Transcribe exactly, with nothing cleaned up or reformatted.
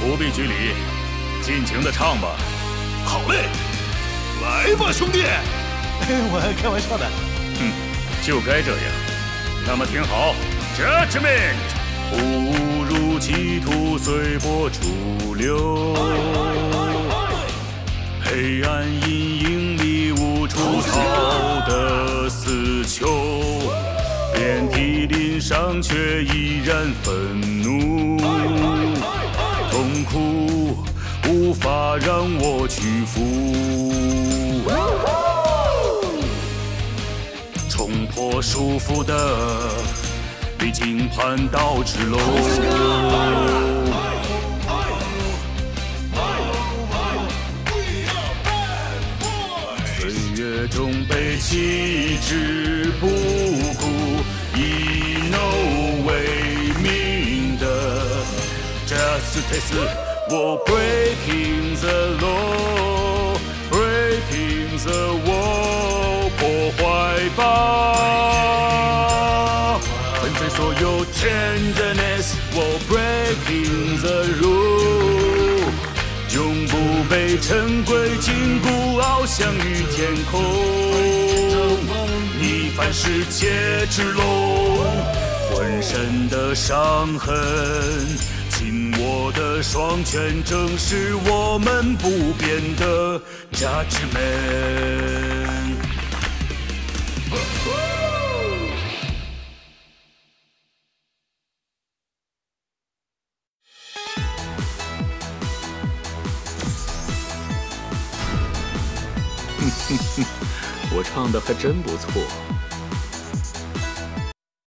不必拘礼，尽情的唱吧。 好嘞，来吧，兄弟！ 我还开玩笑的。 嗯，就该这样。那么听好 ，Judgment， 误入歧途，随波逐流。黑暗阴影里无处逃的死囚，遍体鳞伤却依然愤怒。痛苦无法让我屈服，冲破束缚的必经攀倒之路。岁月中被弃之不顾，以 no 为名的 justice。我 breaking the law, breaking the wall， 破坏吧，粉碎所有 tenderness。我 breaking the rule， 永不被陈规禁锢，翱翔于天空。你凡世皆之龙，浑身的伤痕。紧握的双拳，正是我们不变的价值们。我唱的还真不错。